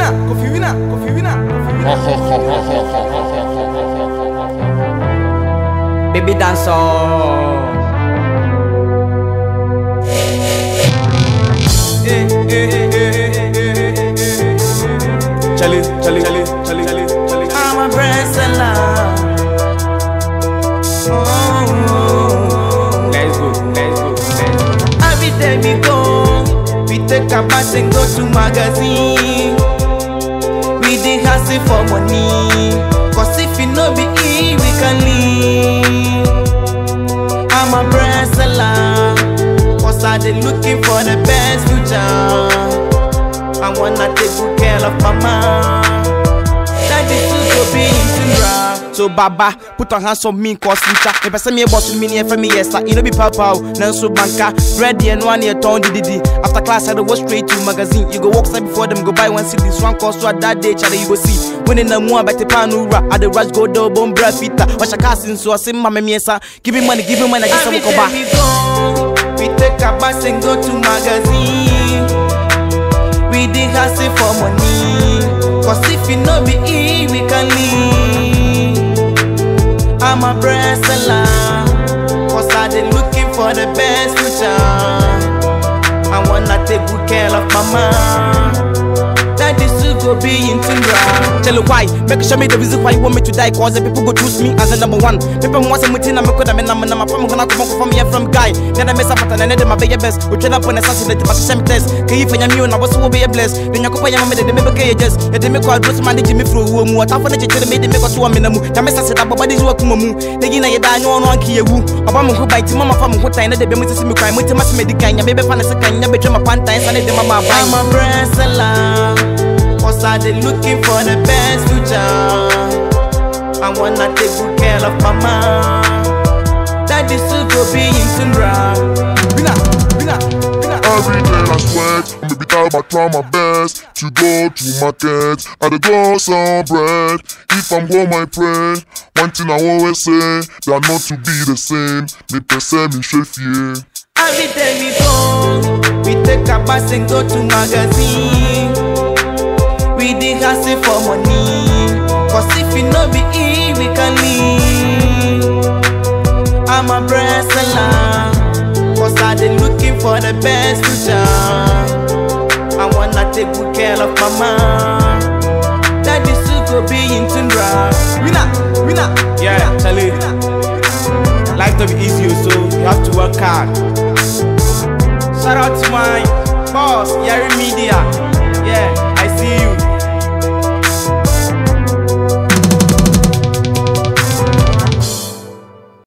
Winner, Kofi Winner, Kofi Winner, baby dancer. Charlie. I'm a brand seller. Let's go. Every day we go, we take a bus and go to magazine. We dey hustle for money, cause if you no be we can leave. I'm a brand seller, cause I dey looking for the best future. I wanna take good care of mama. That is to go be into rap. So Baba, put your hands on me, cause future. If I send me a boss with me, if I me yes, you know be papa. Now so banka, ready and 1 year turn did. After class, I go straight to magazine. You go walk side before them, go buy one CD. Swan cost so that day, child, you go see. When in the more about the panura, at the rush go double bra fita. Watch a casting, so I say, Mamma Miesa, give me money, I just come back. We take a bus and go to magazine. We dey hustle for money, cause if you no be we can leave. I'm a brand seller, cause I dey looking for the best future. I wanna take good care of mama. That is to go be into rap. Tell you why, make sure me the reason why you want me to die. Cause the people go choose me as the number one. People want some mutina, me could have been number from gonna come from me from guy. Then I mess up and I need my baby best. We train up on assassinate but shame test. Can you find your and I was so be blessed. Then you could pay your money, they make cages. They make all those manage me through whom what I want to make them make us 1 minute. The mess I said about bodies work mumu. They gina ya die no one key woo. Obama who bite mama from what I know they be with me crime with my medical. Your baby fan is a kind of betray my panties and them my buy. I'm a brand seller, cause I dey looking for the best future. I wanna take good care of mama. That is to go be into rap. Winner. Every day I sweat, maybe time I try my best to go to market. I dey go some bread. If I'm home I pray. One thing I always say, they are not to be the same. Me person me chef yeah. Every day we go, we take a bus and go to magazine. We dey hustle for money, cause if you no be we can leave. I'm a brand seller, cause I dey looking for the best future. I wanna take good care of mama. That is to go be into rap. Winner. Yeah, Charlie. Life to be easy, so you have to work hard. Shout out to my boss, Yari Media.